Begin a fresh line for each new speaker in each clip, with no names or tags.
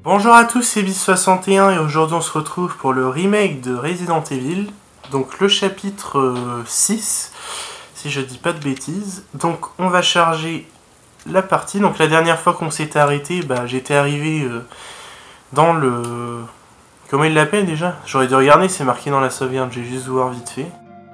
Bonjour à tous, c'est Bis61 et aujourd'hui on se retrouve pour le remake de Resident Evil, donc le chapitre 6, si je dis pas de bêtises. Donc on va charger la partie. Donc la dernière fois qu'on s'était arrêté, j'étais arrivé dans le... Comment il l'appelle déjà? J'aurais dû regarder, c'est marqué dans la sauvegarde, j'ai juste voir vite fait.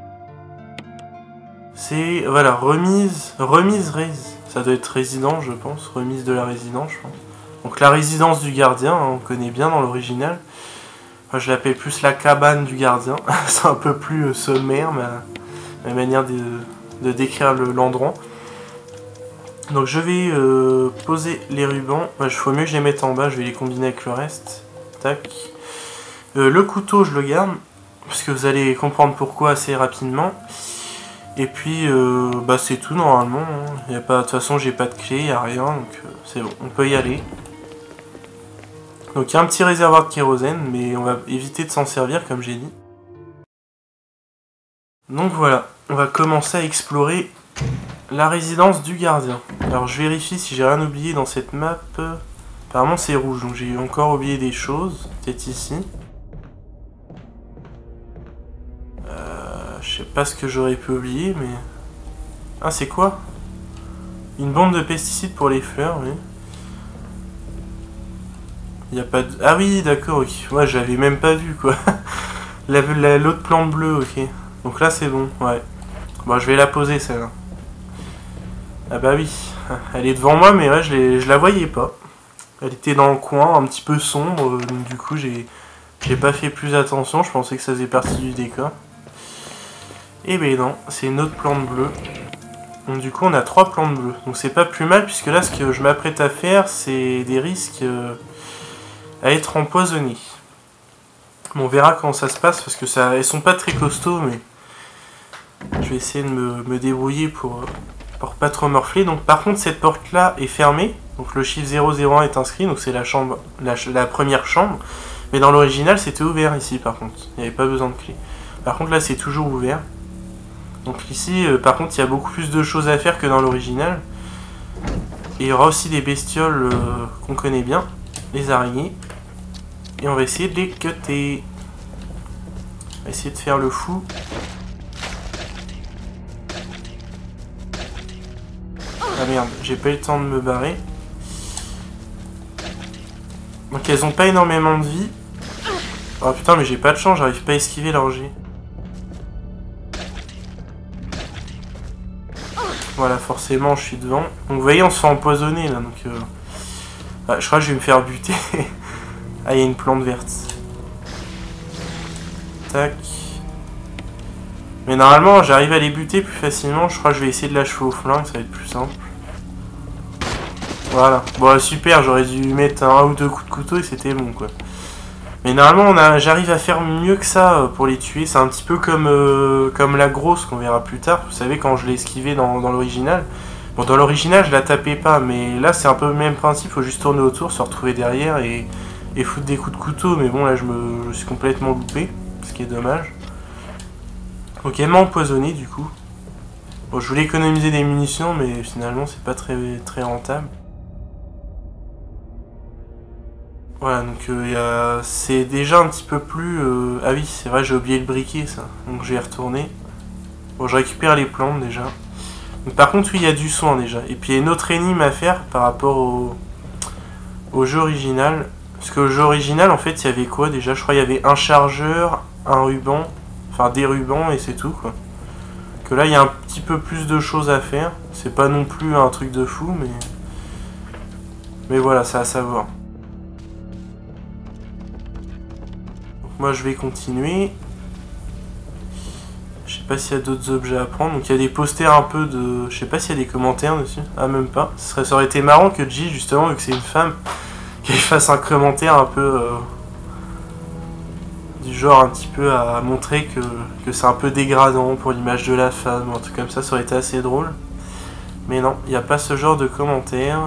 C'est, voilà, remise ça doit être résident je pense, remise de la résidence je pense. Donc la résidence du gardien, hein, on connaît bien dans l'original. Moi je l'appelle plus la cabane du gardien, c'est un peu plus sommaire ma manière de décrire l'endroit. Donc je vais poser les rubans, il faut mieux que je les mette en bas, je vais les combiner avec le reste. Tac. Le couteau je le garde, parce que vous allez comprendre pourquoi assez rapidement. Et puis c'est tout normalement, hein. Y a pas, de toute façon j'ai pas de clé, il n'y a rien, donc c'est bon, on peut y aller. Donc il y a un petit réservoir de kérosène, mais on va éviter de s'en servir comme j'ai dit. Donc voilà, on va commencer à explorer la résidence du gardien. Alors je vérifie si j'ai rien oublié dans cette map. Apparemment c'est rouge, donc j'ai encore oublié des choses, peut-être ici. Je sais pas ce que j'aurais pu oublier, mais... Ah, c'est quoi? Une bombe de pesticides pour les fleurs, oui. Il y a pas de... Ah oui, d'accord, ok. Ouais, j'avais même pas vu, quoi. L'autre plante bleue, ok. Donc là, c'est bon, ouais. Bon, je vais la poser, celle-là. Ah bah oui. Elle est devant moi, mais ouais, je la voyais pas. Elle était dans le coin, un petit peu sombre, donc du coup, j'ai pas fait plus attention. Je pensais que ça faisait partie du décor. Et ben non, c'est une autre plante bleue. Donc du coup on a 3 plantes bleues. Donc c'est pas plus mal puisque là ce que je m'apprête à faire c'est des risques à être empoisonnés. Bon, on verra comment ça se passe parce que elles sont pas très costauds mais je vais essayer de me débrouiller pour pas trop morfler. Donc par contre cette porte là est fermée. Donc le chiffre 001 est inscrit, donc c'est la chambre, la première chambre. Mais dans l'original c'était ouvert ici par contre. Il n'y avait pas besoin de clé. Par contre là c'est toujours ouvert. Donc ici, par contre, il y a beaucoup plus de choses à faire que dans l'original. Et il y aura aussi des bestioles qu'on connaît bien, les araignées. Et on va essayer de les cutter. On va essayer de faire le fou. Ah merde, j'ai pas eu le temps de me barrer. Donc elles ont pas énormément de vie. Oh putain, mais j'ai pas de chance, j'arrive pas à esquiver leur jet. Voilà, forcément, je suis devant. Donc, vous voyez, on se fait empoisonner, là. Donc, je crois que je vais me faire buter. Ah, il y a une plante verte. Tac. Mais normalement, j'arrive à les buter plus facilement. Je crois que je vais essayer de l'achever au flingue, ça va être plus simple. Voilà. Bon, super, j'aurais dû mettre un ou deux coups de couteau et c'était bon, quoi. Mais normalement, j'arrive à faire mieux que ça pour les tuer. C'est un petit peu comme la grosse qu'on verra plus tard. Vous savez, quand je l'ai esquivé dans l'original. Bon, dans l'original, je la tapais pas. Mais là, c'est un peu le même principe. Il faut juste tourner autour, se retrouver derrière et foutre des coups de couteau. Mais bon, là, je suis complètement loupé. Ce qui est dommage. Donc, elle m'a empoisonné, du coup. Bon, je voulais économiser des munitions, mais finalement, c'est pas très, très rentable. Voilà, donc c'est déjà un petit peu plus... Ah oui, c'est vrai, j'ai oublié le briquet, ça. Donc je vais y retourner. Bon, je récupère les plantes, déjà. Donc, par contre, oui, il y a du soin, déjà. Et puis, il y a une autre énigme à faire par rapport au jeu original. Parce qu'au jeu original, en fait, il y avait quoi, déjà? Je crois qu'il y avait un chargeur, un ruban, enfin, des rubans, et c'est tout, quoi. Que là, il y a un petit peu plus de choses à faire. C'est pas non plus un truc de fou, mais... Mais voilà, c'est à savoir. Moi je vais continuer. Je sais pas s'il y a d'autres objets à prendre. Donc il y a des posters un peu de... Je sais pas s'il y a des commentaires dessus. Ah, même pas. Ça aurait été marrant que G, justement, vu que c'est une femme, qu'elle fasse un commentaire un peu... du genre un petit peu à montrer que c'est un peu dégradant pour l'image de la femme. Un truc comme ça aurait été assez drôle. Mais non, il n'y a pas ce genre de commentaires.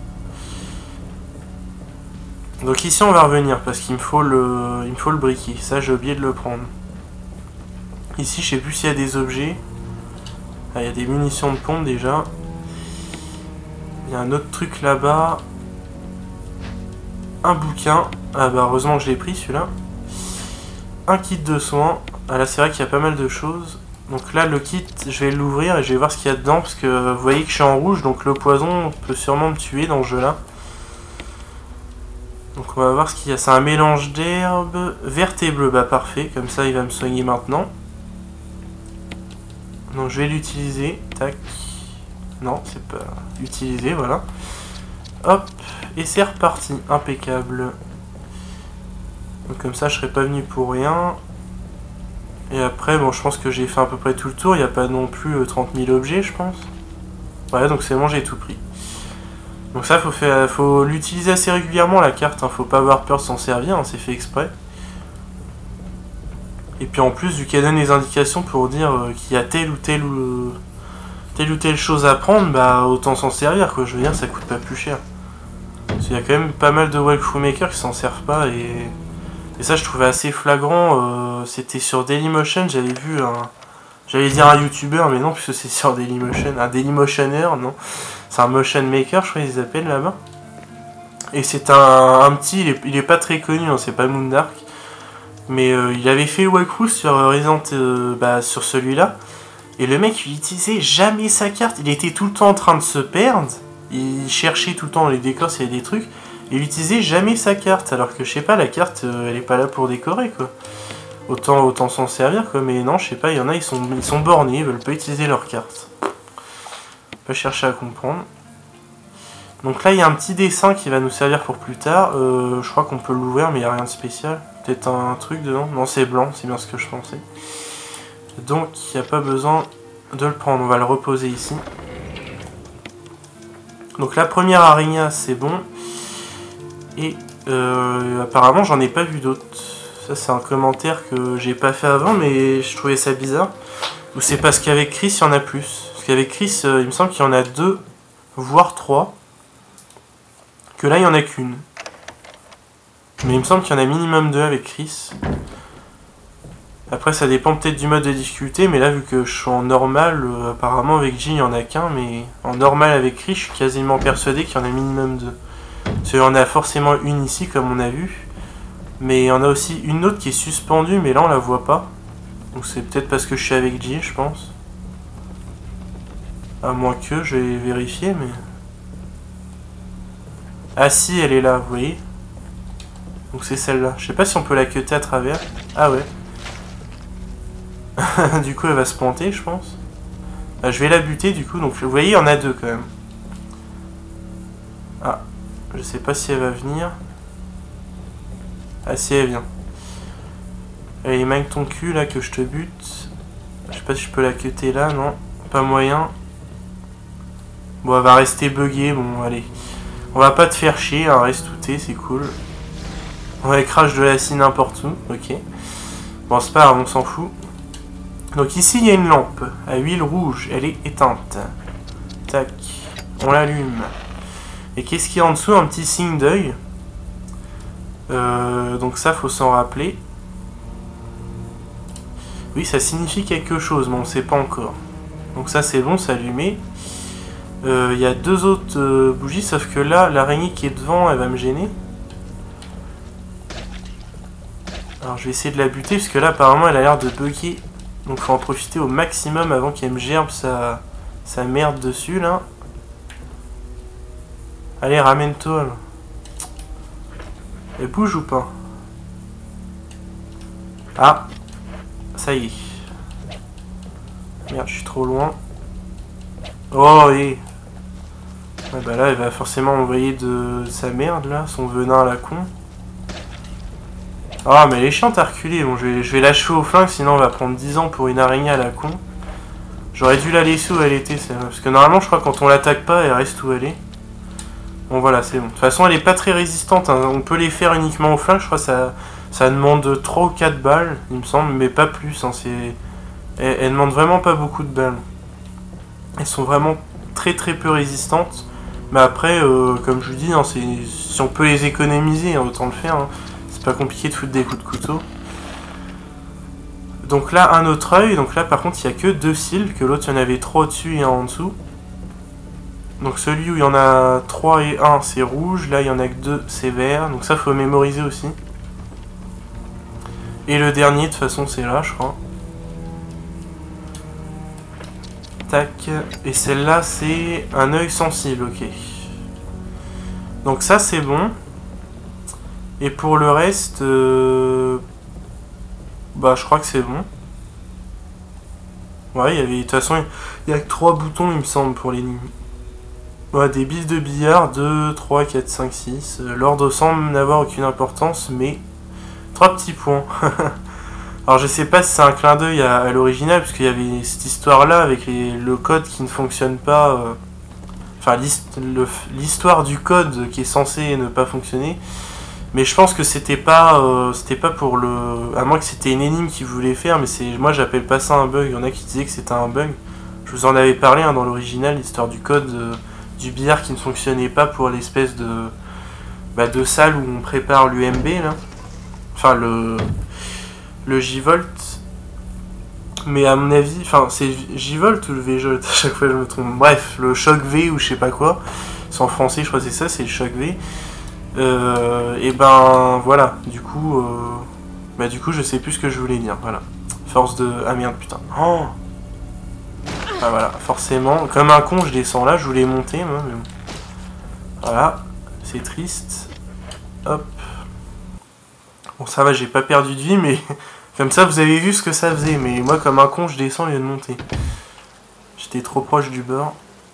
Donc ici on va revenir parce qu'il me faut le briquet. Ça j'ai oublié de le prendre. Ici je sais plus s'il y a des objets. Ah, il y a des munitions de pompe déjà. Il y a un autre truc là-bas. un bouquin. Ah bah heureusement que je l'ai pris celui-là. Un kit de soins. Ah là c'est vrai qu'il y a pas mal de choses. Donc là le kit, je vais l'ouvrir et je vais voir ce qu'il y a dedans. Parce que vous voyez que je suis en rouge, donc le poison peut sûrement me tuer dans ce jeu-là. Donc on va voir ce qu'il y a. C'est un mélange d'herbes vertes et bleues. Bah parfait, comme ça il va me soigner maintenant. Donc je vais l'utiliser. Tac. Non, c'est pas utilisé, voilà. Hop, et c'est reparti. Impeccable. Donc comme ça je serais pas venu pour rien. Et après, bon je pense que j'ai fait à peu près tout le tour. Il n'y a pas non plus 30 000 objets je pense. Ouais, donc c'est bon, j'ai tout pris. Donc ça, faut l'utiliser assez régulièrement la carte, hein. Faut pas avoir peur de s'en servir, hein, c'est fait exprès. Et puis en plus, vu qu'elle donne les indications pour dire qu'il y a telle ou telle chose à prendre, bah autant s'en servir quoi, je veux dire, ça coûte pas plus cher. Parce qu'il y a quand même pas mal de walkthrough makers qui s'en servent pas, et ça je trouvais assez flagrant, c'était sur Dailymotion, j'avais vu j'allais dire un youtubeur, mais non, puisque c'est sur Dailymotion, un Dailymotioner, non. C'est un motion maker, je crois qu'ils appellent là-bas. Et c'est un petit, il est pas très connu, hein, c'est pas Moondark. Mais il avait fait le walkthrough sur Resident, sur celui-là. Et le mec, il utilisait jamais sa carte. Il était tout le temps en train de se perdre. Il cherchait tout le temps dans les décors s'il y avait des trucs. Et il utilisait jamais sa carte. Alors que je sais pas, la carte, elle est pas là pour décorer quoi. Autant s'en servir quoi. Mais non, je sais pas, il y en a, ils sont bornés, ils veulent pas utiliser leur carte. Pas chercher à comprendre. Donc là il y a un petit dessin qui va nous servir pour plus tard. Je crois qu'on peut l'ouvrir mais il n'y a rien de spécial. Peut-être un truc dedans. Non, c'est blanc, c'est bien ce que je pensais. Donc il n'y a pas besoin de le prendre. On va le reposer ici. Donc la première araignée c'est bon. Et apparemment j'en ai pas vu d'autres. Ça c'est un commentaire que j'ai pas fait avant mais je trouvais ça bizarre. Ou c'est parce qu'avec Chris il y en a plus. Parce qu'avec Chris il me semble qu'il y en a 2 voire 3. Que là il y en a qu'une. Mais il me semble qu'il y en a minimum 2 avec Chris. Après ça dépend peut-être du mode de difficulté. Mais là vu que je suis en normal, apparemment avec G il n'y en a qu'un. Mais en normal avec Chris je suis quasiment persuadé qu'il y en a minimum 2. Parce qu'il y en a forcément une ici comme on a vu. Mais il y en a aussi une autre qui est suspendue mais là on la voit pas. Donc c'est peut-être parce que je suis avec G je pense. À moins que, je vais vérifier mais... Ah si, elle est là, vous voyez. Donc c'est celle-là. Je sais pas si on peut la cutter à travers. Ah ouais. Du coup elle va se planter je pense. Ah, je vais la buter du coup. Donc vous voyez il y en a 2 quand même. Ah. Je sais pas si elle va venir. Ah si elle vient. Allez manque ton cul là que je te bute. Je sais pas si je peux la cutter là, non. Pas moyen. Bon elle va rester buggée, bon allez. On va pas te faire chier, hein, reste touté, c'est cool. On va crash de la scie n'importe où, ok. Bon c'est pas grave, on s'en fout. Donc ici il y a une lampe à huile rouge, elle est éteinte. Tac, on l'allume. Et qu'est-ce qu'il y a en dessous? Un petit signe d'œil. Donc ça faut s'en rappeler. Oui ça signifie quelque chose, mais on sait pas encore. Donc ça c'est bon, c'est allumé. Il y a 2 autres bougies, sauf que là, l'araignée qui est devant, elle va me gêner. Alors je vais essayer de la buter, parce que là, apparemment, elle a l'air de bugger. Donc faut en profiter au maximum avant qu'elle me gerbe sa merde dessus, là. Allez, ramène-toi, là. Elle bouge ou pas? Ah, ça y est. Merde, je suis trop loin. Oh, et... Ouais, bah là, elle va forcément envoyer de sa merde, là, son venin à la con. Ah, mais elle est chiante à reculer. Bon, je vais l'achever au flingue, sinon on va prendre 10 ans pour une araignée à la con. J'aurais dû la laisser où elle était, celle-là. Parce que normalement, je crois que quand on l'attaque pas, elle reste où elle est. Bon, voilà, c'est bon. De toute façon, elle est pas très résistante, hein. On peut les faire uniquement au flingue. Je crois que ça demande 3 ou 4 balles, il me semble, mais pas plus. Hein. Elle demande vraiment pas beaucoup de balles. Elles sont vraiment très peu résistantes. Mais après, comme je vous dis, hein, si on peut les économiser, hein, autant le faire. Hein. C'est pas compliqué de foutre des coups de couteau. Donc là, un autre œil. Donc là, par contre, il n'y a que 2 cils. Que l'autre, il y en avait 3 au-dessus et 1 en dessous. Donc celui où il y en a 3 et 1, c'est rouge. Là, il y en a que 2, c'est vert. Donc ça, faut mémoriser aussi. Et le dernier, de toute façon, c'est là, je crois. Tac. Et celle-là, c'est un œil sensible, ok. Donc ça, c'est bon. Et pour le reste, bah, je crois que c'est bon. Ouais, il y avait, de toute façon, il y a que 3 boutons, il me semble, pour l'énigme. Ouais, des billes de billard, 2, 3, 4, 5, 6. L'ordre semble n'avoir aucune importance, mais 3 petits points. Alors je sais pas si c'est un clin d'œil à l'original, parce qu'il y avait cette histoire-là avec le code qui ne fonctionne pas. Enfin, l'histoire du code qui est censé ne pas fonctionner. Mais je pense que c'était pas pour le... À moins que c'était une énigme qu'ils voulaient faire, mais moi j'appelle pas ça un bug. Il y en a qui disaient que c'était un bug. Je vous en avais parlé dans l'original, l'histoire du code du billard qui ne fonctionnait pas pour l'espèce de salle où on prépare l'UMB, là. Enfin, le J-Volt. Mais à mon avis, enfin, c'est J-Volt ou le V-Jolt? À chaque fois je me trompe. Bref, le choc V ou je sais pas quoi. C'est en français, je crois que c'est ça, c'est le choc V. Et ben voilà, du coup, je sais plus ce que je voulais dire. Voilà. Force de. Ah merde, putain. Oh, ah voilà, forcément. Comme un con, je descends là, je voulais monter, moi, mais bon. Voilà, c'est triste. Hop. Bon, ça va, j'ai pas perdu de vie, mais comme ça, vous avez vu ce que ça faisait. Mais moi, comme un con, je descends au lieu de monter. J'étais trop proche du bord.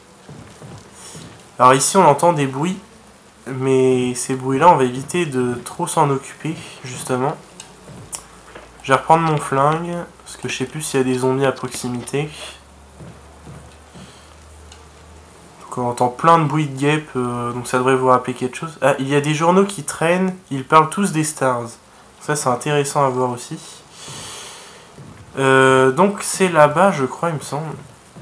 Alors ici, on entend des bruits. Mais ces bruits-là, on va éviter de trop s'en occuper, justement. Je vais reprendre mon flingue, parce que je sais plus s'il y a des zombies à proximité. Donc on entend plein de bruits de guêpes, donc ça devrait vous rappeler quelque chose. Ah, il y a des journaux qui traînent, ils parlent tous des stars. Ça, c'est intéressant à voir aussi. Donc c'est là-bas, je crois, il me semble.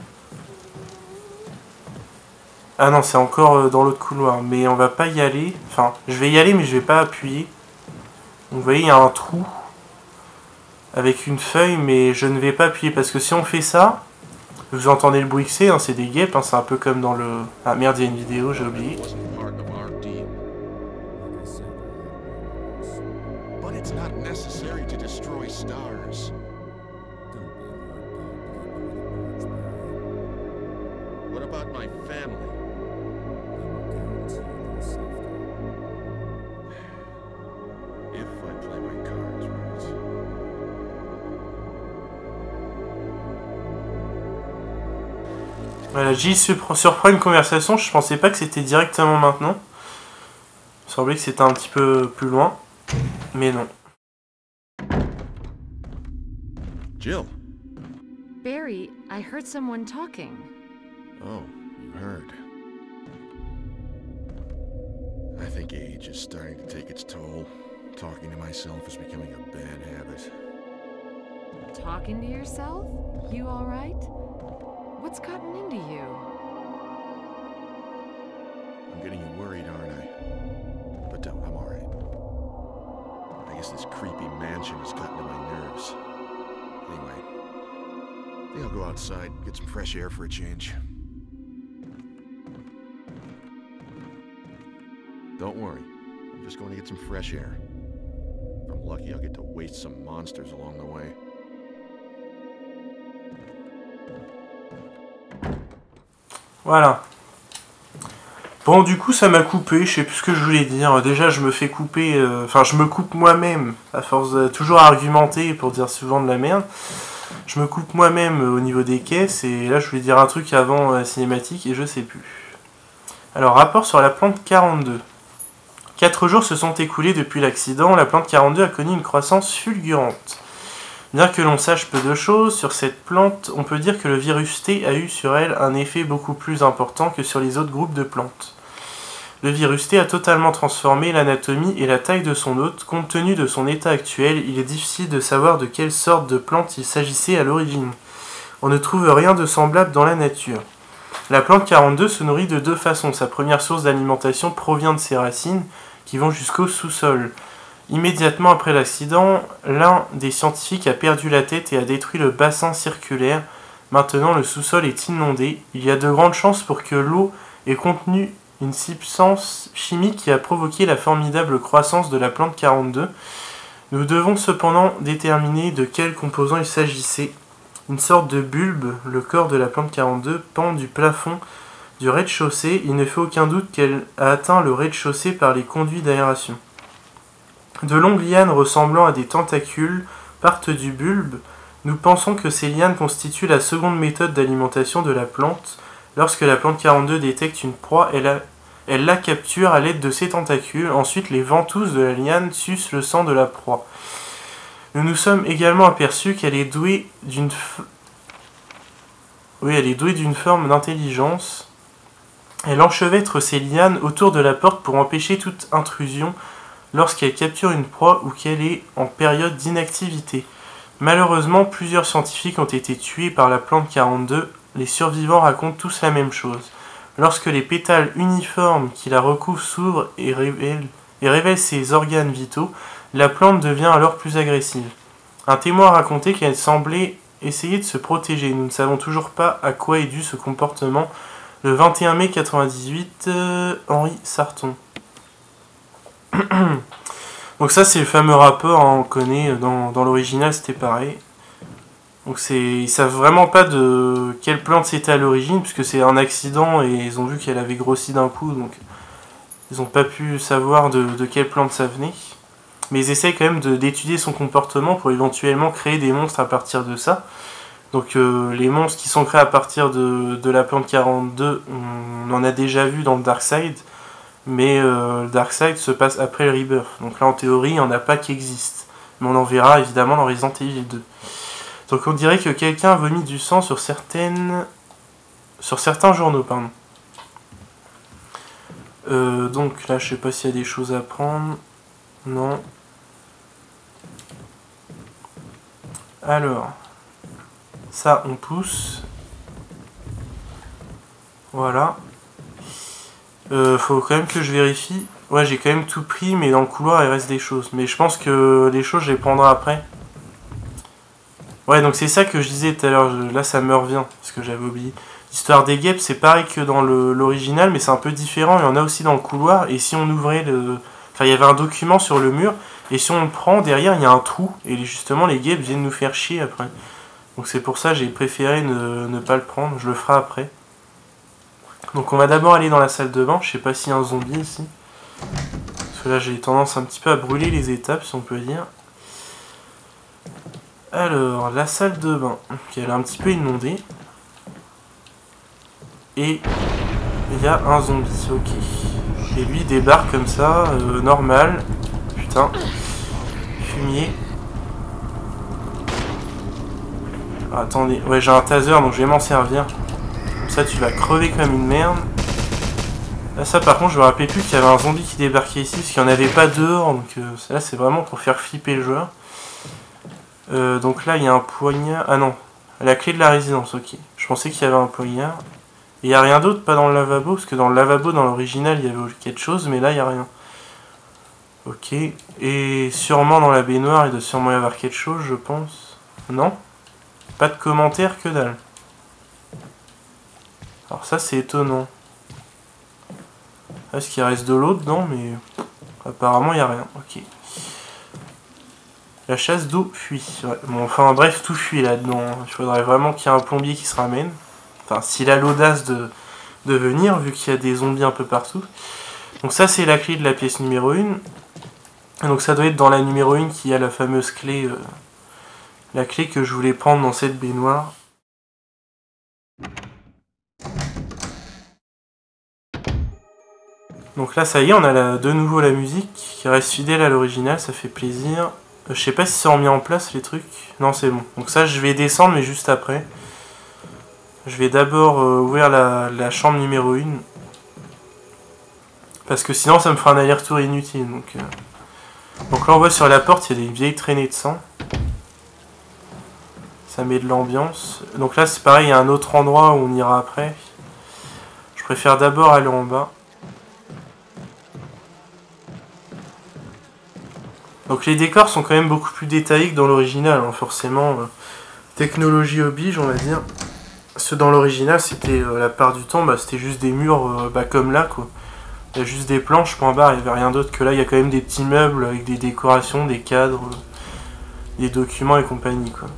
Ah non, c'est encore dans l'autre couloir, mais on va pas y aller. Enfin, je vais y aller, mais je vais pas appuyer. Donc vous voyez, il y a un trou avec une feuille, mais je ne vais pas appuyer, parce que si on fait ça, vous entendez le bruit que c'est, hein, c'est des guêpes, hein, c'est un peu comme dans le... Ah merde, il y a une vidéo, j'ai oublié. Voilà, Jill surprend une conversation, je pensais pas que c'était directement maintenant. Il semblait que c'était un petit peu plus loin, mais non.
Jill.
Barry, I heard someone talking.
Oh, you heard. I think age is starting to take its toll. Talking to myself is becoming a bad habit.
Talking to yourself? You all right? What's gotten into you?
I'm getting you worried, aren't I? But don't, I'm alright. I guess this creepy mansion has gotten to my nerves. Anyway, I think I'll go outside, get some fresh air for a change. Don't worry, I'm just going to get some fresh air. If I'm lucky, I'll get to waste some monsters along the way.
Voilà. Bon, du coup, ça m'a coupé, je sais plus ce que je voulais dire. Déjà, je me fais couper... Enfin, je me coupe moi-même, à force de toujours argumenter pour dire souvent de la merde. Je me coupe moi-même au niveau des caisses, et là, je voulais dire un truc avant la cinématique, et je sais plus. Alors, rapport sur la plante 42. 4 jours se sont écoulés depuis l'accident, la plante 42 a connu une croissance fulgurante. Bien que l'on sache peu de choses sur cette plante, on peut dire que le virus T a eu sur elle un effet beaucoup plus important que sur les autres groupes de plantes. Le virus T a totalement transformé l'anatomie et la taille de son hôte. Compte tenu de son état actuel, il est difficile de savoir de quelle sorte de plante il s'agissait à l'origine. On ne trouve rien de semblable dans la nature. La plante 42 se nourrit de deux façons. Sa première source d'alimentation provient de ses racines, qui vont jusqu'au sous-sol. Immédiatement après l'accident, l'un des scientifiques a perdu la tête et a détruit le bassin circulaire. Maintenant, le sous-sol est inondé. Il y a de grandes chances pour que l'eau est contenue une substance chimique qui a provoqué la formidable croissance de la plante 42. Nous devons cependant déterminer de quel composant il s'agissait. Une sorte de bulbe, le corps de la plante 42, pend du plafond du rez-de-chaussée. Il ne fait aucun doute qu'elle a atteint le rez-de-chaussée par les conduits d'aération. De longues lianes ressemblant à des tentacules partent du bulbe. Nous pensons que ces lianes constituent la seconde méthode d'alimentation de la plante. Lorsque la plante 42 détecte une proie, elle la capture à l'aide de ses tentacules. Ensuite, les ventouses de la liane sucent le sang de la proie. Nous nous sommes également aperçus qu'elle est douée d'une forme d'intelligence. Elle enchevêtre ses lianes autour de la porte pour empêcher toute intrusion lorsqu'elle capture une proie ou qu'elle est en période d'inactivité. Malheureusement, plusieurs scientifiques ont été tués par la plante 42. Les survivants racontent tous la même chose. Lorsque les pétales uniformes qui la recouvrent s'ouvrent et révèlent ses organes vitaux, la plante devient alors plus agressive. Un témoin a raconté qu'elle semblait essayer de se protéger. Nous ne savons toujours pas à quoi est dû ce comportement. Le 21 mai 1998, Henri Sarton. Donc ça c'est le fameux rapport, hein, on connaît, dans l'original c'était pareil. Donc ils savent vraiment pas de quelle plante c'était à l'origine, puisque c'est un accident et ils ont vu qu'elle avait grossi d'un coup, donc ils n'ont pas pu savoir de quelle plante ça venait. Mais ils essayent quand même d'étudier son comportement pour éventuellement créer des monstres à partir de ça. Donc les monstres qui sont créés à partir de la plante 42, on en a déjà vu dans le Darkseid. Mais le Darkseid se passe après le Rebirth. Donc là, en théorie, il n'y en a pas qui existent. Mais on en verra évidemment dans Resident Evil 2. Donc on dirait que quelqu'un vomit du sang sur certains journaux. Pardon. Donc là, je sais pas s'il y a des choses à prendre. Non. Alors. Ça, on pousse. Voilà. Faut quand même que je vérifie. Ouais, j'ai quand même tout pris, mais dans le couloir, il reste des choses. Mais je pense que les choses, je les prendrai après. Ouais, donc c'est ça que je disais tout à l'heure. Là, ça me revient, parce que j'avais oublié. L'histoire des guêpes, c'est pareil que dans l'original, mais c'est un peu différent. Il y en a aussi dans le couloir. Et si on ouvrait le... Enfin, il y avait un document sur le mur. Et si on le prend, derrière, il y a un trou. Et justement, les guêpes viennent nous faire chier après. Donc c'est pour ça que j'ai préféré ne pas le prendre. Je le ferai après. Donc on va d'abord aller dans la salle de bain. Je sais pas s'il y a un zombie ici. Parce que là j'ai tendance un petit peu à brûler les étapes, si on peut dire. Alors, la salle de bain. Elle est un petit peu inondée. Et il y a un zombie, ok. Et lui il débarque comme ça, normal. Putain. Fumier. Ah, attendez, ouais j'ai un taser donc je vais m'en servir. Ça tu vas crever comme une merde. Là ça par contre je me rappelais plus qu'il y avait un zombie qui débarquait ici, parce qu'il n'y en avait pas dehors, donc là c'est vraiment pour faire flipper le joueur. Donc là il y a un poignard, ah non, la clé de la résidence, ok. Je pensais qu'il y avait un poignard. Et il n'y a rien d'autre, pas dans le lavabo, parce que dans le lavabo dans l'original il y avait quelque chose, mais là il n'y a rien. Ok, et sûrement dans la baignoire il doit sûrement y avoir quelque chose je pense. Non? Pas de commentaires, que dalle. Alors ça c'est étonnant. Est-ce qu'il reste de l'eau dedans, mais apparemment il n'y a rien. Ok. La chasse d'eau fuit. Ouais. Bon, enfin bref, tout fuit là-dedans. Il faudrait vraiment qu'il y ait un plombier qui se ramène. Enfin, s'il a l'audace de venir, vu qu'il y a des zombies un peu partout. Donc ça c'est la clé de la pièce numéro 1. Donc ça doit être dans la numéro 1 qu'il y a la fameuse clé... la clé que je voulais prendre dans cette baignoire. Donc là ça y est, on a de nouveau la musique qui reste fidèle à l'original, ça fait plaisir. Je sais pas si c'est remis en place les trucs. Non c'est bon. Donc ça je vais descendre mais juste après. Je vais d'abord ouvrir la chambre numéro 1. Parce que sinon ça me fera un aller-retour inutile. Donc là on voit sur la porte il y a des vieilles traînées de sang. Ça met de l'ambiance. Donc là c'est pareil, il y a un autre endroit où on ira après. Je préfère d'abord aller en bas. Donc les décors sont quand même beaucoup plus détaillés que dans l'original, hein, forcément. Technologie oblige, on va dire. Ceux dans l'original, c'était la part du temps, bah, c'était juste des murs bah, comme là, quoi. Il y a juste des planches, point barre, il n'y avait rien d'autre que là. Il y a quand même des petits meubles avec des décorations, des cadres, des documents et compagnie, quoi.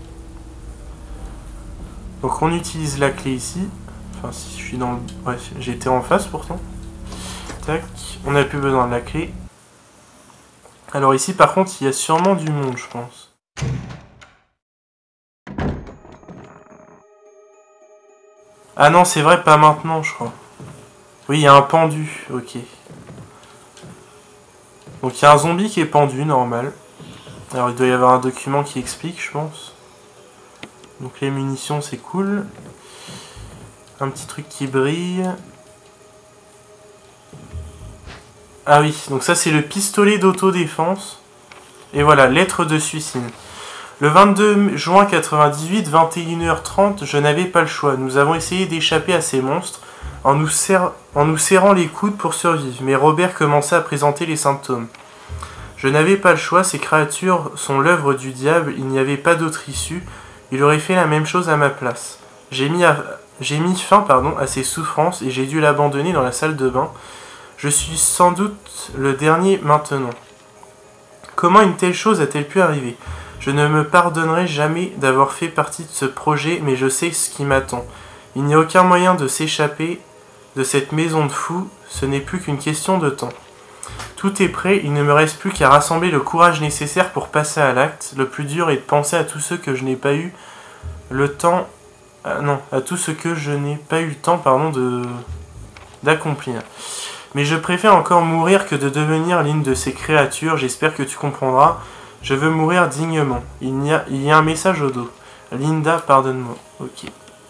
Donc on utilise la clé ici. Enfin, si je suis dans le... Ouais, j'étais en face pourtant. Tac, on n'a plus besoin de la clé. Alors ici, par contre, il y a sûrement du monde, je pense. Ah non, c'est vrai, pas maintenant, je crois. Oui, il y a un pendu, ok. Donc il y a un zombie qui est pendu, normal. Alors il doit y avoir un document qui explique, je pense. Donc les munitions, c'est cool. Un petit truc qui brille. Ah oui, donc ça c'est le pistolet d'autodéfense. Et voilà, lettre de suicide. Le 22 juin 98, 21h30, je n'avais pas le choix. Nous avons essayé d'échapper à ces monstres en nous serrant les coudes pour survivre. Mais Robert commençait à présenter les symptômes. Je n'avais pas le choix, ces créatures sont l'œuvre du diable, il n'y avait pas d'autre issue. Il aurait fait la même chose à ma place. J'ai mis fin à ses souffrances et j'ai dû l'abandonner dans la salle de bain. Je suis sans doute le dernier maintenant. Comment une telle chose a-t-elle pu arriver ? Je ne me pardonnerai jamais d'avoir fait partie de ce projet, mais je sais ce qui m'attend. Il n'y a aucun moyen de s'échapper de cette maison de fous, ce n'est plus qu'une question de temps. Tout est prêt, il ne me reste plus qu'à rassembler le courage nécessaire pour passer à l'acte. Le plus dur est de penser à tous ceux que je n'ai pas eu le temps... à tout ce que je n'ai pas eu le temps, d'accomplir. Mais je préfère encore mourir que de devenir l'une de ces créatures, j'espère que tu comprendras. Je veux mourir dignement. Il y a un message au dos. Linda, pardonne-moi. Ok.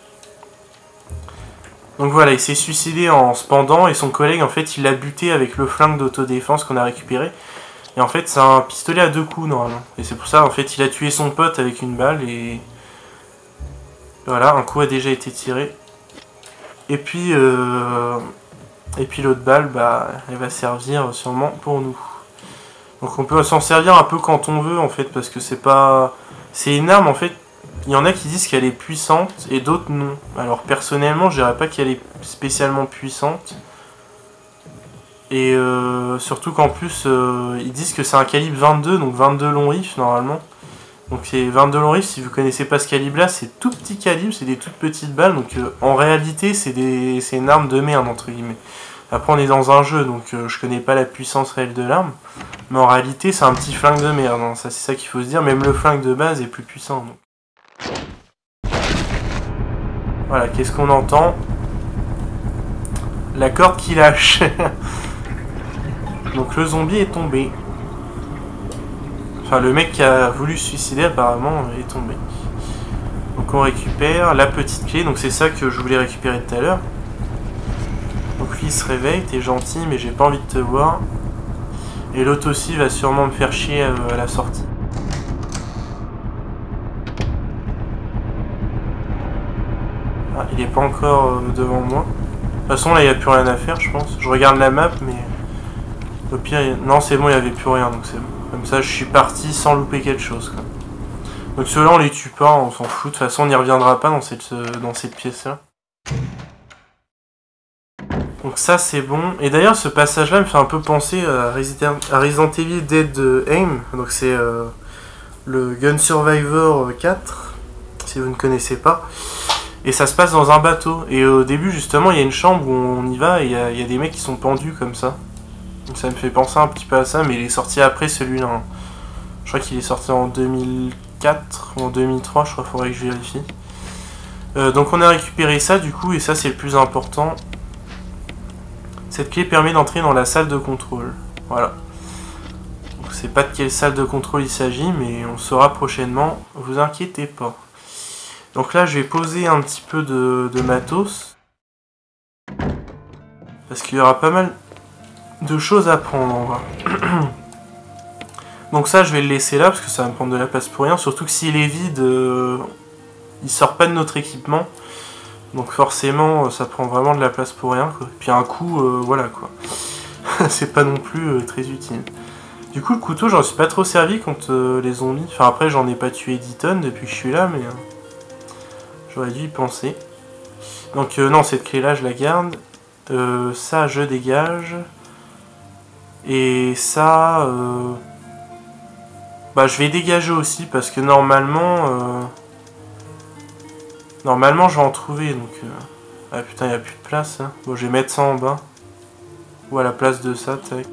Donc voilà, il s'est suicidé en se pendant et son collègue, en fait, il l'a buté avec le flingue d'autodéfense qu'on a récupéré. Et en fait, c'est un pistolet à 2 coups, normalement. Et c'est pour ça, en fait, il a tué son pote avec une balle et... Voilà, un coup a déjà été tiré. Et puis l'autre balle, bah, elle va servir sûrement pour nous. Donc on peut s'en servir un peu quand on veut, en fait, parce que c'est pas... C'est une arme, en fait. Il y en a qui disent qu'elle est puissante et d'autres non. Alors personnellement, je dirais pas qu'elle est spécialement puissante. Et surtout qu'en plus, ils disent que c'est un calibre 22, donc 22 long rifles normalement. Donc c'est 22 long rifles, si vous connaissez pas ce calibre-là, c'est tout petit calibre, c'est des toutes petites balles. Donc en réalité, c'est une arme de merde, entre guillemets. Après, on est dans un jeu, donc je connais pas la puissance réelle de l'arme. Mais en réalité, c'est un petit flingue de merde, hein. Ça, c'est ça qu'il faut se dire. Même le flingue de base est plus puissant. Donc. Voilà, qu'est-ce qu'on entend? La corde qui lâche. Donc le zombie est tombé. Enfin, le mec qui a voulu se suicider, apparemment, est tombé. Donc on récupère la petite clé. Donc c'est ça que je voulais récupérer tout à l'heure. Donc lui il se réveille, t'es gentil, mais j'ai pas envie de te voir. Et l'autre aussi va sûrement me faire chier à la sortie. Ah, il est pas encore devant moi. De toute façon, là, il n'y a plus rien à faire, je pense. Je regarde la map, mais... Au pire, non, c'est bon, il n'y avait plus rien, donc c'est bon. Comme ça, je suis parti sans louper quelque chose, quoi. Donc ceux-là, on les tue pas, on s'en fout. De toute façon, on n'y reviendra pas dans cette pièce-là. Donc ça, c'est bon. Et d'ailleurs, ce passage-là me fait un peu penser à Resident Evil Dead Aim. Donc c'est le Gun Survivor 4, si vous ne connaissez pas. Et ça se passe dans un bateau. Et au début, justement, il y a une chambre où on y va et il y a des mecs qui sont pendus comme ça. Donc ça me fait penser un petit peu à ça, mais il est sorti après celui-là. Hein. Je crois qu'il est sorti en 2004 ou en 2003, je crois, faudrait que je vérifie. Donc on a récupéré ça du coup, et ça c'est le plus important. Cette clé permet d'entrer dans la salle de contrôle. Voilà. Donc c'est pas de quelle salle de contrôle il s'agit, mais on le saura prochainement, vous inquiétez pas. Donc là je vais poser un petit peu de matos. Parce qu'il y aura pas mal de choses à prendre en vrai. Donc ça je vais le laisser là parce que ça va me prendre de la place pour rien. Surtout que s'il est vide, il sort pas de notre équipement. Donc forcément ça prend vraiment de la place pour rien, quoi. Puis un coup, voilà quoi. C'est pas non plus très utile. Du coup le couteau j'en suis pas trop servi contre les zombies. Enfin après j'en ai pas tué 10 tonnes depuis que je suis là, mais... J'aurais dû y penser. Donc non, cette clé-là, je la garde. Ça, je dégage. Et ça... Bah, je vais dégager aussi, parce que normalement... Normalement, je vais en trouver, donc... Ah putain, il n'y a plus de place. Hein. Bon, je vais mettre ça en bas. Ou à la place de ça, tac.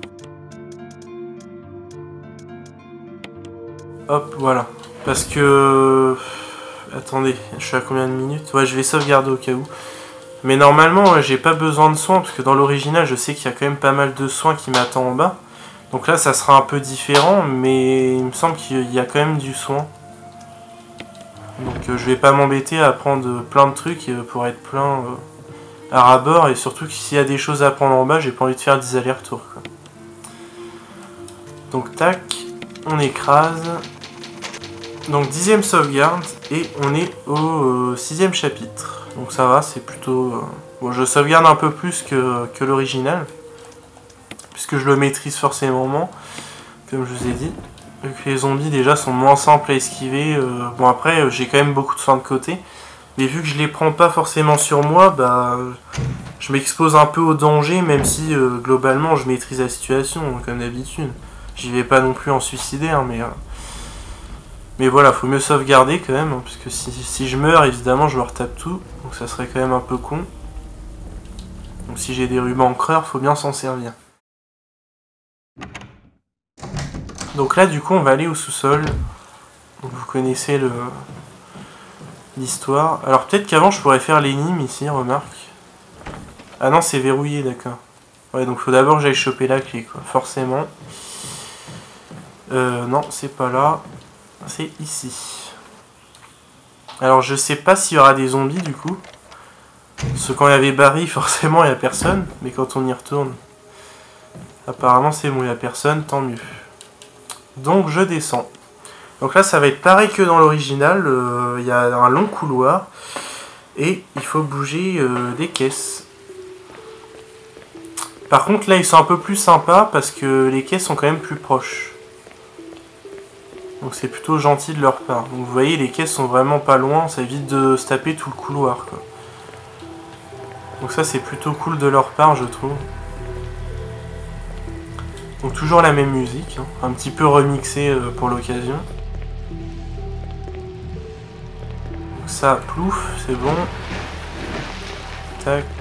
Hop, voilà. Parce que... Attendez, je suis à combien de minutes? Ouais, je vais sauvegarder au cas où. Mais normalement, j'ai pas besoin de soins, parce que dans l'original, je sais qu'il y a quand même pas mal de soins qui m'attendent en bas. Donc là, ça sera un peu différent, mais il me semble qu'il y a quand même du soin. Donc je vais pas m'embêter à prendre plein de trucs pour être plein à ras-bord. Et surtout que s'il y a des choses à prendre en bas, j'ai pas envie de faire des allers-retours. Donc tac, on écrase. Donc 10e sauvegarde et on est au 6e chapitre. Donc ça va, c'est plutôt... Bon, je sauvegarde un peu plus que l'original. Puisque je le maîtrise forcément, comme je vous ai dit. Vu que les zombies déjà sont moins simples à esquiver. Bon après, j'ai quand même beaucoup de soins de côté. Mais vu que je les prends pas forcément sur moi, bah... Je m'expose un peu au danger, même si globalement je maîtrise la situation, comme d'habitude. J'y vais pas non plus en suicidaire, mais... Mais voilà, faut mieux sauvegarder quand même, hein, parce que si je meurs, évidemment, je me retape tout. Donc ça serait quand même un peu con. Donc si j'ai des rubans encreurs, faut bien s'en servir. Donc là, du coup, on va aller au sous-sol. Vous connaissez l'histoire. Alors peut-être qu'avant, je pourrais faire l'énigme ici, remarque. Ah non, c'est verrouillé, d'accord. Ouais, donc faut d'abord que j'aille choper la clé, quoi, forcément. Non, c'est pas là. C'est ici. Alors je sais pas s'il y aura des zombies du coup. Parce que quand il y avait Barry, forcément il n'y a personne. Mais quand on y retourne, apparemment c'est bon, il n'y a personne, tant mieux. Donc je descends. Donc là ça va être pareil que dans l'original. Il y a un long couloir. Et il faut bouger des caisses. Par contre là ils sont un peu plus sympas parce que les caisses sont quand même plus proches. Donc c'est plutôt gentil de leur part. Donc vous voyez, les caisses sont vraiment pas loin, ça évite de se taper tout le couloir, quoi. Donc ça c'est plutôt cool de leur part, je trouve. Donc toujours la même musique, hein, un petit peu remixée pour l'occasion. Donc ça, plouf, c'est bon. Tac.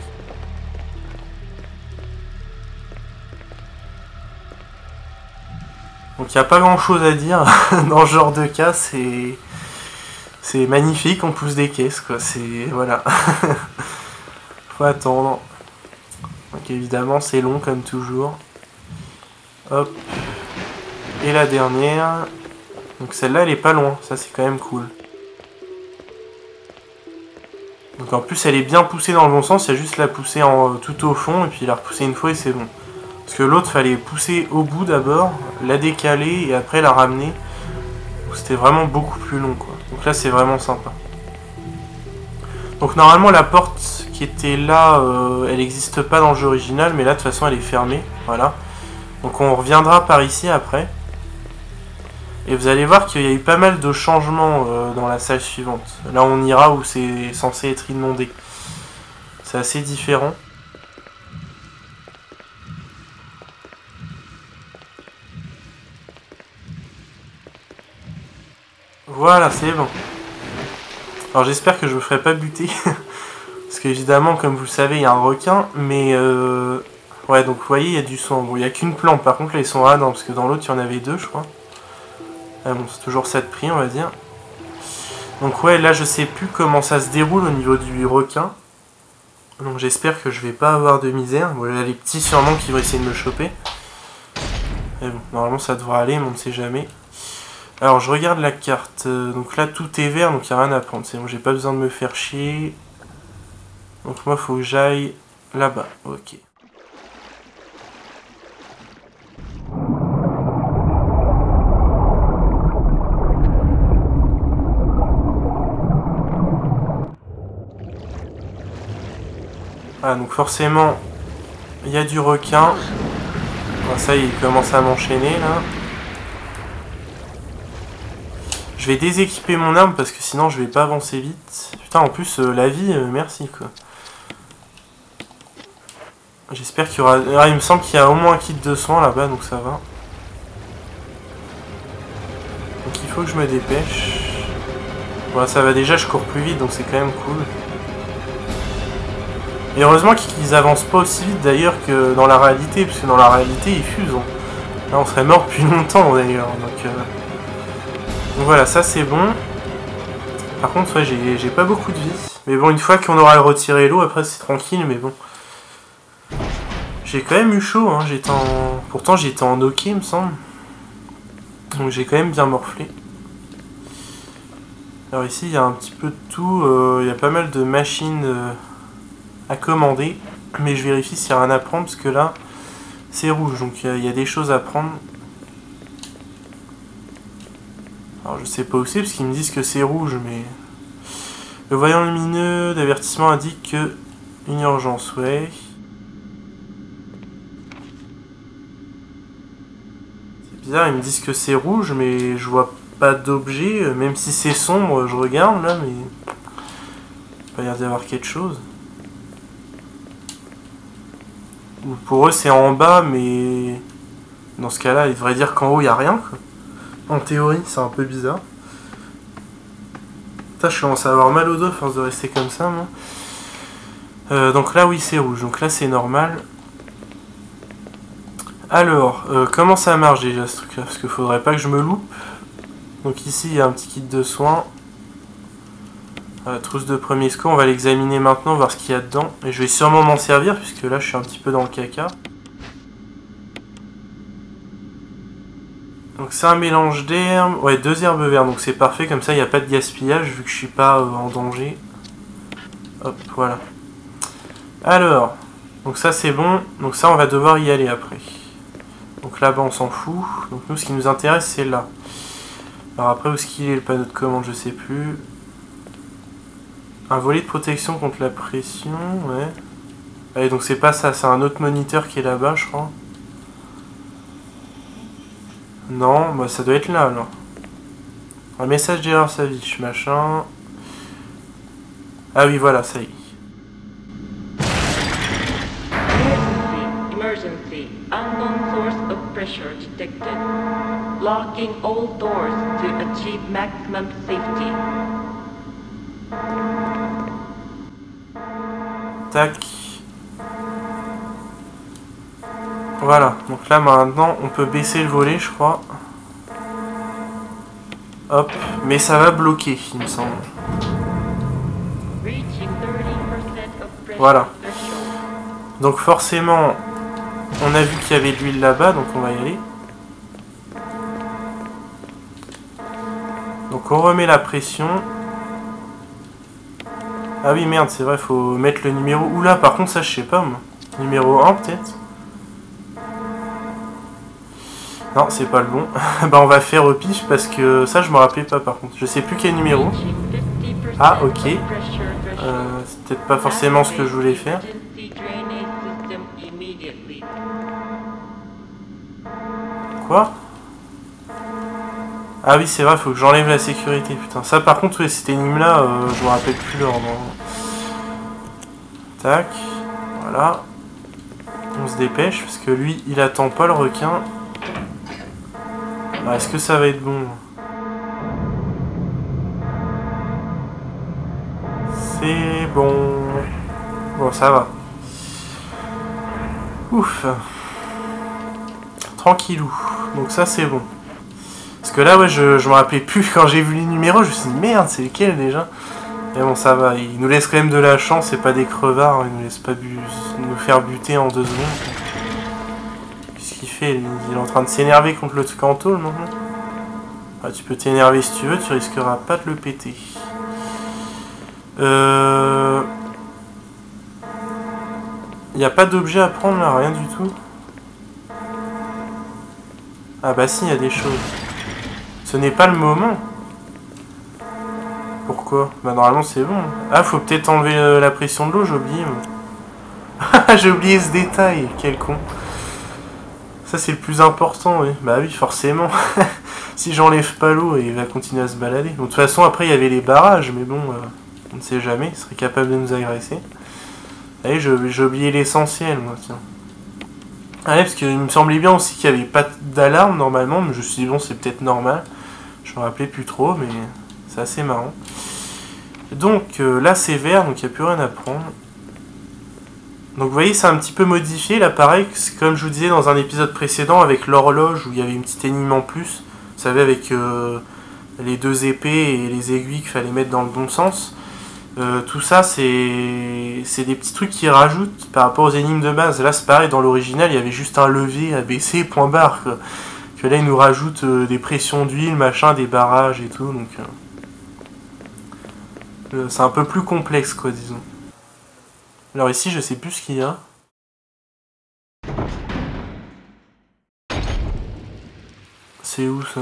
Donc il n'y a pas grand chose à dire dans ce genre de cas, c'est magnifique, on pousse des caisses quoi, c'est... voilà. Faut attendre. Donc évidemment c'est long comme toujours. Hop. Et la dernière. Donc celle-là elle est pas loin, ça c'est quand même cool. Donc en plus elle est bien poussée dans le bon sens, il y a juste la pousser tout au fond et puis la repousser une fois et c'est bon. Parce que l'autre fallait pousser au bout d'abord, la décaler et après la ramener. C'était vraiment beaucoup plus long quoi. Donc là c'est vraiment sympa. Donc normalement la porte qui était là, elle n'existe pas dans le jeu original, mais là de toute façon elle est fermée. Voilà. Donc on reviendra par ici après. Et vous allez voir qu'il y a eu pas mal de changements dans la salle suivante. Là on ira où c'est censé être inondé. C'est assez différent. Voilà, c'est bon. Alors j'espère que je me ferai pas buter. Parce qu'évidemment, comme vous le savez, il y a un requin. Mais ouais, donc vous voyez, il y a du sang. Bon, il n'y a qu'une plante. Par contre, là, ils sont radins. Parce que dans l'autre, il y en avait deux, je crois. Ah bon, c'est toujours ça de prix, on va dire. Donc ouais, là, je sais plus comment ça se déroule au niveau du requin. Donc j'espère que je vais pas avoir de misère. Bon, là, les petits, sûrement, qui vont essayer de me choper. Mais bon, normalement, ça devrait aller, mais on ne sait jamais. Alors je regarde la carte, donc là tout est vert, donc il n'y a rien à prendre, c'est bon, j'ai pas besoin de me faire chier. Donc moi faut que j'aille là-bas, ok. Ah donc forcément, il y a du requin. Bon, ça il commence à m'enchaîner là. Je vais déséquiper mon arme parce que sinon je vais pas avancer vite. Putain, en plus, la vie, merci quoi. J'espère qu'il y aura... Ah, il me semble qu'il y a au moins un kit de soins là-bas, donc ça va. Donc il faut que je me dépêche. Voilà, ça va déjà, je cours plus vite, donc c'est quand même cool. Et heureusement qu'ils avancent pas aussi vite d'ailleurs que dans la réalité, parce que dans la réalité, ils fusent. Hein. Là, on serait mort depuis longtemps d'ailleurs. Donc voilà, ça c'est bon. Par contre, ouais, j'ai pas beaucoup de vie. Mais bon, une fois qu'on aura retiré l'eau, après c'est tranquille, mais bon. J'ai quand même eu chaud, hein. Pourtant j'étais en ok, il me semble. Donc j'ai quand même bien morflé. Alors ici, il y a un petit peu de tout. Il y a pas mal de machines à commander. Mais je vérifie s'il y a rien à prendre, parce que là, c'est rouge. Donc il y a des choses à prendre. Alors je sais pas où c'est, parce qu'ils me disent que c'est rouge, mais... Le voyant lumineux d'avertissement indique que... Une urgence, ouais... Bizarre, ils me disent que c'est rouge, mais je vois pas d'objet, même si c'est sombre, je regarde là, mais il a pas l'air d'y avoir quelque chose. Ou pour eux c'est en bas, mais dans ce cas-là, ils devraient dire qu'en haut il n'y a rien, quoi. En théorie, c'est un peu bizarre. Putain, je commence à avoir mal au dos à force de rester comme ça, moi. Donc là, oui, c'est rouge, donc là c'est normal. Alors, comment ça marche déjà ce truc là? Parce qu'il faudrait pas que je me loupe. Donc ici il y a un petit kit de soins. Trousse de premier secours, on va l'examiner maintenant, voir ce qu'il y a dedans. Et je vais sûrement m'en servir puisque là je suis un petit peu dans le caca. Donc c'est un mélange d'herbes, ouais 2 herbes vertes, donc c'est parfait, comme ça il n'y a pas de gaspillage vu que je suis pas en danger. Hop, voilà. Alors, donc ça c'est bon, donc ça on va devoir y aller après. Donc là-bas on s'en fout. Donc nous ce qui nous intéresse c'est là. Alors après où est-ce qu'il est le panneau de commande, je sais plus. Un volet de protection contre la pression, ouais. Allez, donc c'est pas ça, c'est un autre moniteur qui est là-bas je crois. Non, bah ça doit être là alors. Un message d'erreur s'affiche, machin. Ah oui voilà, ça y est.
Emergency. Unknown source of pressure detected. Locking all doors to achieve maximum safety.
Tac. Voilà, donc là maintenant on peut baisser le volet je crois. Hop, mais ça va bloquer il me semble. Voilà. Donc forcément, on a vu qu'il y avait de l'huile là-bas, donc on va y aller. Donc on remet la pression. Ah oui merde, c'est vrai, faut mettre le numéro... Oula, par contre ça je sais pas moi. Numéro 1 peut-être. Non, c'est pas le bon. Bah on va faire au pif parce que ça je me rappelais pas par contre. Je sais plus quel numéro. Ah ok. C'est peut-être pas forcément ce que je voulais faire. Quoi? Ah oui c'est vrai, faut que j'enlève la sécurité, putain. Ça par contre, ouais, cette énigme là, je me rappelle plus l'ordre. Tac, voilà. On se dépêche, parce que lui, il attend pas le requin. Ah, est-ce que ça va être bon? C'est bon. Bon, ça va. Ouf. Tranquillou. Donc ça c'est bon. Parce que là ouais je me rappelais plus quand j'ai vu les numéros, je me suis dit merde c'est lequel déjà. Mais bon ça va, ils nous laissent quand même de la chance, c'est pas des crevards, ils nous laissent pas nous faire buter en 2 secondes. Qu'est-ce qu'il fait? Il est en train de s'énerver contre le Canto maintenant. Ah, tu peux t'énerver si tu veux, tu risqueras pas de le péter. Il n'y a pas d'objet à prendre là, rien du tout. Ah bah si, il y a des choses. Ce n'est pas le moment. Pourquoi? Bah normalement c'est bon. Ah, faut peut-être enlever la pression de l'eau, j'ai oublié. J'ai oublié ce détail, quel con. Ça c'est le plus important, oui. Bah oui, forcément. Si j'enlève pas l'eau, il va continuer à se balader. Donc, de toute façon, après, il y avait les barrages, mais bon, on ne sait jamais. Il serait capable de nous agresser. Allez, j'ai oublié l'essentiel, moi, tiens. Ah ouais, parce qu'il me semblait bien aussi qu'il n'y avait pas d'alarme, normalement. Mais je me suis dit, bon, c'est peut-être normal. Je me rappelais plus trop, mais c'est assez marrant. Donc, là, c'est vert, donc il n'y a plus rien à prendre. Donc vous voyez, c'est un petit peu modifié, là pareil, c'est comme je vous disais dans un épisode précédent avec l'horloge où il y avait une petite énigme en plus, vous savez avec les 2 épées et les aiguilles qu'il fallait mettre dans le bon sens. Tout ça c'est des petits trucs qui rajoutent par rapport aux énigmes de base. Là c'est pareil, dans l'original il y avait juste un levier ABC, point barre, quoi. Que là ils nous rajoutent des pressions d'huile, machin, des barrages et tout, donc c'est un peu plus complexe quoi, disons. Alors ici, je sais plus ce qu'il y a. C'est où ça?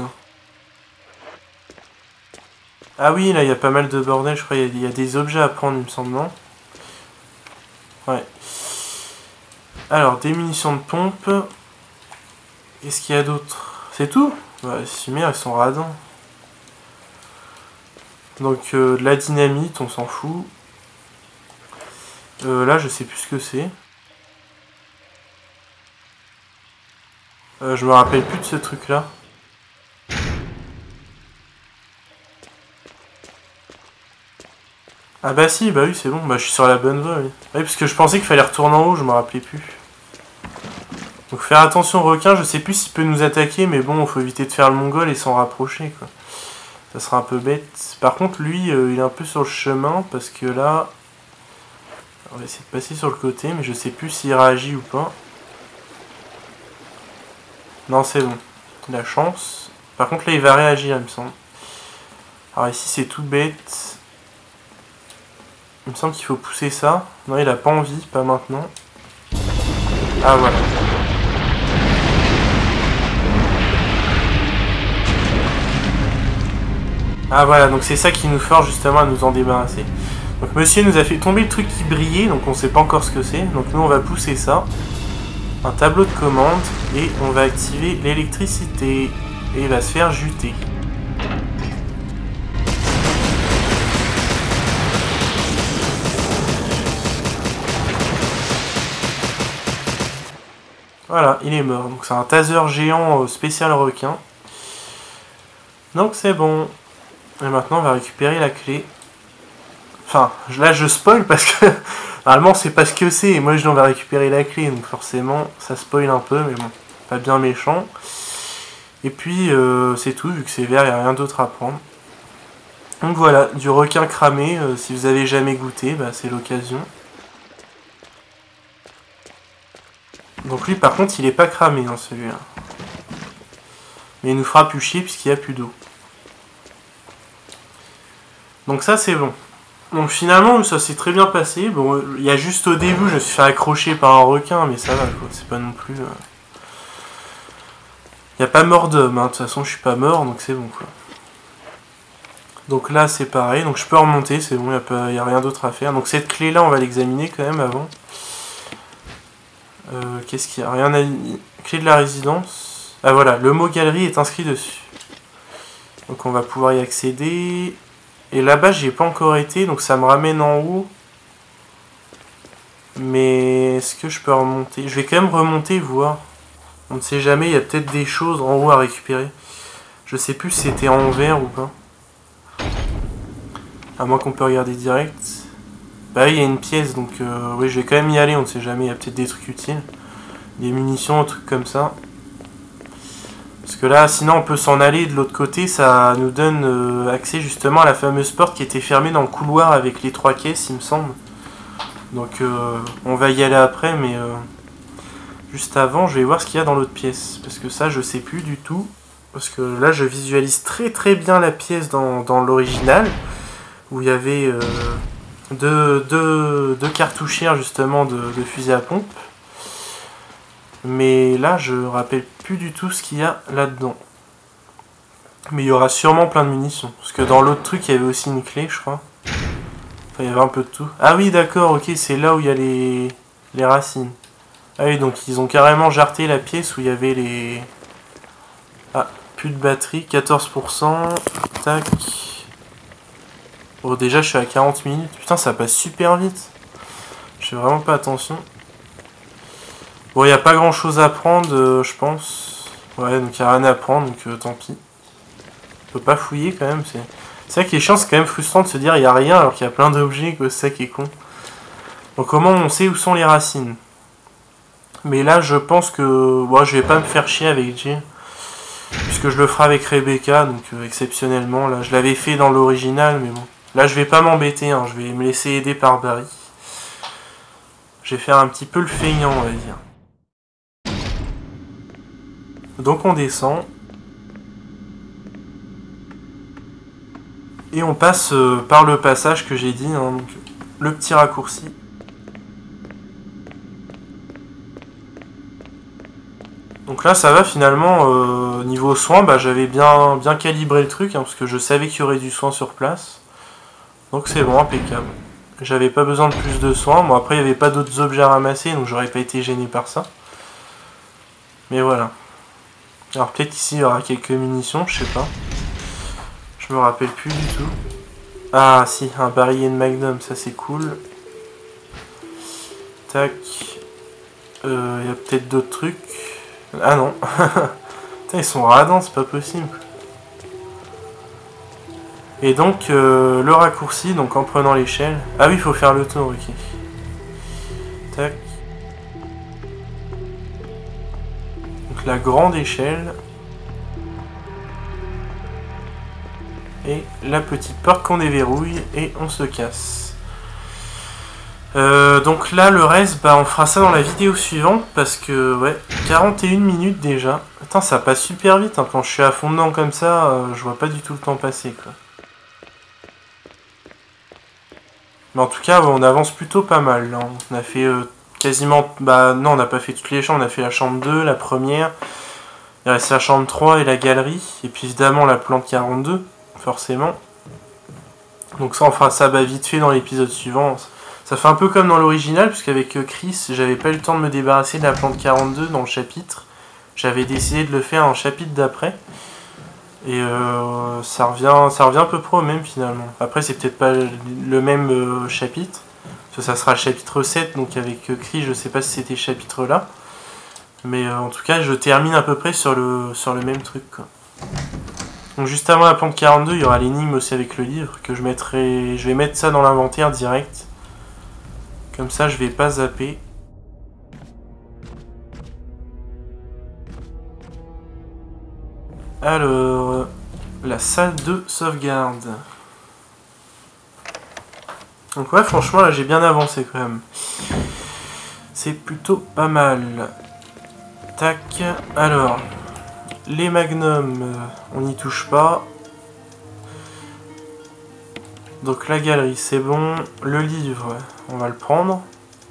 Ah oui, là, il y a pas mal de bordel, je crois. Il y a des objets à prendre, il me semble, non? Ouais. Alors, des munitions de pompe. Qu'est-ce qu'il y a d'autre? C'est tout? Ouais, si merde, ils sont radins. Donc, de la dynamite, on s'en fout. Là, je sais plus ce que c'est. Je me rappelle plus de ce truc-là. Ah bah si, bah oui, c'est bon. Bah je suis sur la bonne voie, oui. Oui, parce que je pensais qu'il fallait retourner en haut, je me rappelais plus. Donc faire attention au requin, je sais plus s'il peut nous attaquer, mais bon, faut éviter de faire le mongol et s'en rapprocher, quoi. Ça sera un peu bête. Par contre, lui, il est un peu sur le chemin, parce que là... On va essayer de passer sur le côté, mais je sais plus s'il réagit ou pas. Non, c'est bon. La chance. Par contre, là, il va réagir, il me semble. Alors ici, c'est tout bête. Il me semble qu'il faut pousser ça. Non, il a pas envie, pas maintenant. Ah, voilà. Ah, voilà, donc c'est ça qui nous force justement à nous en débarrasser. Donc monsieur nous a fait tomber le truc qui brillait, donc on sait pas encore ce que c'est. Donc nous on va pousser ça. Un tableau de commande et on va activer l'électricité. Et il va se faire juter. Voilà, il est mort. Donc c'est un taser géant spécial requin. Donc c'est bon. Et maintenant on va récupérer la clé. Enfin, là je spoil parce que normalement c'est pas ce que c'est et moi je dois récupérer la clé, donc forcément ça spoil un peu, mais bon, pas bien méchant. Et puis c'est tout, vu que c'est vert, il n'y a rien d'autre à prendre. Donc voilà, du requin cramé, si vous avez jamais goûté, bah, c'est l'occasion. Donc lui par contre il est pas cramé hein, celui-là. Mais il nous fera plus chier puisqu'il n'y a plus d'eau. Donc ça c'est bon. Donc finalement ça s'est très bien passé. Bon, il y a juste au début je me suis fait accrocher par un requin, mais ça va quoi, c'est pas non plus... Il n'y a pas mort d'homme, hein. De toute façon je suis pas mort donc c'est bon quoi. Donc là c'est pareil, donc je peux remonter, c'est bon, il n'y a rien d'autre à faire. Donc cette clé là on va l'examiner quand même avant. Qu'est-ce qu'il y a? Rien à... Clé de la résidence. Ah voilà, le mot galerie est inscrit dessus. Donc on va pouvoir y accéder... Et là-bas, j'y ai pas encore été, donc ça me ramène en haut. Mais est-ce que je peux remonter? Je vais quand même remonter, voir. On ne sait jamais, il y a peut-être des choses en haut à récupérer. Je sais plus si c'était en vert ou pas. À moins qu'on peut regarder direct. Bah oui, il y a une pièce, donc oui, je vais quand même y aller, on ne sait jamais, il y a peut-être des trucs utiles. Des munitions, un truc comme ça. Parce que là, sinon on peut s'en aller de l'autre côté, ça nous donne accès justement à la fameuse porte qui était fermée dans le couloir avec les 3 caisses, il me semble. Donc on va y aller après, mais juste avant, je vais voir ce qu'il y a dans l'autre pièce. Parce que ça, je sais plus du tout. Parce que là, je visualise très très bien la pièce dans l'original, où il y avait deux cartouchières justement de fusil à pompe. Mais là, je rappelle plus du tout ce qu'il y a là-dedans. Mais il y aura sûrement plein de munitions. Parce que dans l'autre truc, il y avait aussi une clé, je crois. Enfin, il y avait un peu de tout. Ah oui, d'accord, ok, c'est là où il y a les racines. Ah oui, donc ils ont carrément jarté la pièce où il y avait les... Ah, Plus de batterie, 14%. Tac. Bon, déjà, je suis à 40 minutes. Putain, ça passe super vite. Je fais vraiment pas attention. Bon, il n'y a pas grand chose à prendre, je pense. Ouais, donc il n'y a rien à prendre, donc tant pis. On peut pas fouiller quand même. C'est ça qui est chiant, c'est quand même frustrant de se dire il n'y a rien alors qu'il y a plein d'objets, c'est ça qui est con. Donc comment on sait où sont les racines? Mais là, je pense que bon, je vais pas me faire chier avec Jay. Puisque je le ferai avec Rebecca, donc exceptionnellement. Là, je l'avais fait dans l'original, mais bon. Là, je vais pas m'embêter, hein, je vais me laisser aider par Barry. Je vais faire un petit peu le feignant, on va dire. Donc on descend. Et on passe par le passage que j'ai dit, hein, donc, le petit raccourci. Donc là ça va finalement, niveau soin, bah, j'avais bien calibré le truc, hein, parce que je savais qu'il y aurait du soin sur place. Donc c'est bon, impeccable. J'avais pas besoin de plus de soins, bon après il n'y avait pas d'autres objets à ramasser, donc j'aurais pas été gêné par ça. Mais voilà. Alors peut-être ici il y aura quelques munitions, je sais pas. Je me rappelle plus du tout. Ah si, un barillet de Magnum, ça c'est cool. Tac. Il y a peut-être d'autres trucs. Ah non. Putain, ils sont radins, c'est pas possible. Et donc, le raccourci, donc en prenant l'échelle... Ah oui, il faut faire le tour, ok. Tac. Donc la grande échelle. Et la petite porte qu'on déverrouille et on se casse. Donc là le reste, bah on fera ça dans la vidéo suivante parce que ouais, 41 minutes déjà. Attends, ça passe super vite, hein. Quand je suis à fond dedans comme ça, je vois pas du tout le temps passer quoi. Mais en tout cas, on avance plutôt pas mal là. On a fait quasiment... Bah non, on n'a pas fait toutes les chambres, on a fait la chambre 2, la première. Il reste la chambre 3 et la galerie. Et puis évidemment la plante 42. Forcément. Donc ça on fera ça bah, vite fait dans l'épisode suivant. Ça fait un peu comme dans l'original, puisqu'avec Chris, j'avais pas eu le temps de me débarrasser de la plante 42 dans le chapitre. J'avais décidé de le faire en chapitre d'après. Et ça revient à peu près au même finalement. Après c'est peut-être pas le même chapitre. Parce que ça sera le chapitre 7, donc avec Chris, je sais pas si c'était ce chapitre là. Mais en tout cas je termine à peu près sur le même truc quoi. Donc juste avant la plante 42, il y aura l'énigme aussi avec le livre, que je vais mettre ça dans l'inventaire direct. Comme ça, je vais pas zapper. Alors, la salle de sauvegarde. Donc ouais, franchement, là, j'ai bien avancé quand même. C'est plutôt pas mal. Tac, alors... Les magnums, on n'y touche pas. Donc la galerie, c'est bon. Le livre, on va le prendre.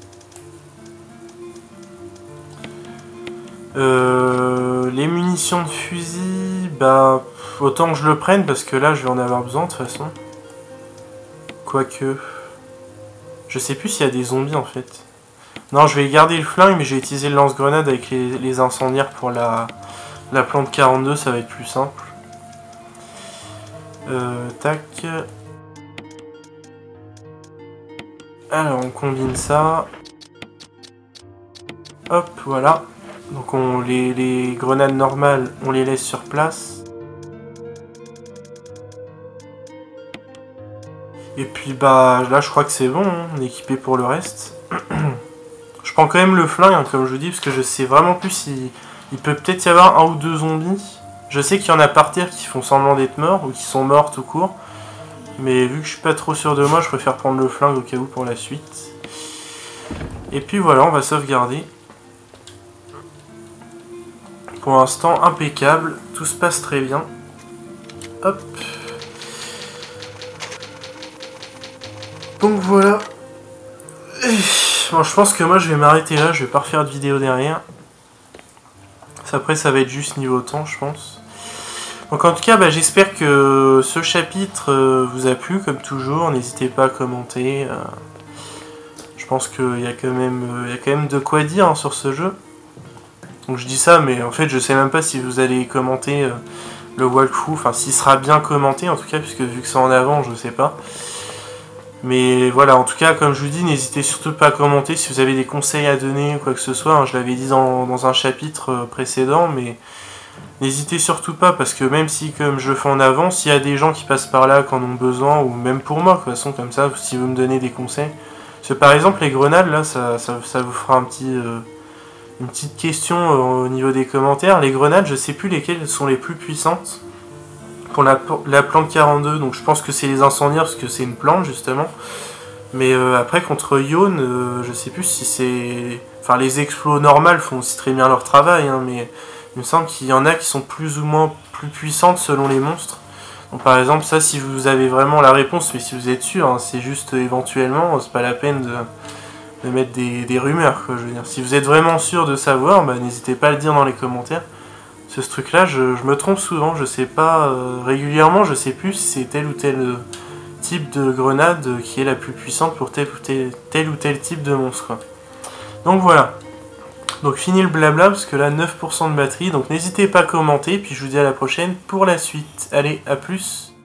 Les munitions de fusil, bah autant que je le prenne parce que là je vais en avoir besoin de toute façon. Quoique, je sais plus s'il y a des zombies en fait. Non, je vais garder le flingue, mais je vais utiliser le lance-grenade avec les incendiaires pour la plante 42, ça va être plus simple. Tac. Alors on combine ça. Hop, voilà. Donc les grenades normales, on les laisse sur place. Et puis bah là je crois que c'est bon, hein, on est équipé pour le reste. Je prends quand même le flingue, hein, comme je vous dis, parce que je sais vraiment plus si... Il peut peut-être y avoir un ou deux zombies. Je sais qu'il y en a par terre qui font semblant d'être morts, ou qui sont morts tout court. Mais vu que je suis pas trop sûr de moi, je préfère prendre le flingue au cas où pour la suite. Et puis voilà, on va sauvegarder. Pour l'instant, impeccable. Tout se passe très bien. Hop. Donc voilà. Bon, je pense que moi je vais m'arrêter là, je vais pas refaire de vidéo derrière. Après ça va être juste niveau temps je pense. Donc en tout cas bah, j'espère que ce chapitre vous a plu comme toujours. N'hésitez pas à commenter. Je pense qu'il y a quand même de quoi dire hein, sur ce jeu. Donc je dis ça mais en fait je sais même pas si vous allez commenter le walkthrough, enfin s'il sera bien commenté en tout cas, puisque vu que c'est en avant, je sais pas. Mais voilà, en tout cas, comme je vous dis, n'hésitez surtout pas à commenter si vous avez des conseils à donner ou quoi que ce soit. Hein, je l'avais dit dans un chapitre précédent, mais n'hésitez surtout pas, parce que même si, comme je le fais en avant, s'il y a des gens qui passent par là, qui en ont besoin, ou même pour moi, de toute façon, comme ça, si vous me donnez des conseils. Parce que par exemple, les grenades, là, ça vous fera une petite question au niveau des commentaires. Les grenades, je sais plus lesquelles sont les plus puissantes. Pour la plante 42, donc je pense que c'est les incendiaires parce que c'est une plante justement. Mais après contre Yawn, je sais plus si c'est... Enfin les explos normales font aussi très bien leur travail, hein, mais il me semble qu'il y en a qui sont plus ou moins plus puissantes selon les monstres. Donc par exemple ça, si vous avez vraiment la réponse, mais si vous êtes sûr, hein, c'est juste éventuellement, c'est pas la peine de mettre des rumeurs, quoi, je veux dire. Si vous êtes vraiment sûr de savoir, bah, n'hésitez pas à le dire dans les commentaires. Ce truc là, je me trompe souvent, je sais pas, régulièrement je sais plus si c'est tel ou tel type de grenade qui est la plus puissante pour tel ou tel type de monstre, quoi. Donc voilà, donc fini le blabla parce que là 9% de batterie, donc n'hésitez pas à commenter, puis je vous dis à la prochaine pour la suite. Allez, à plus.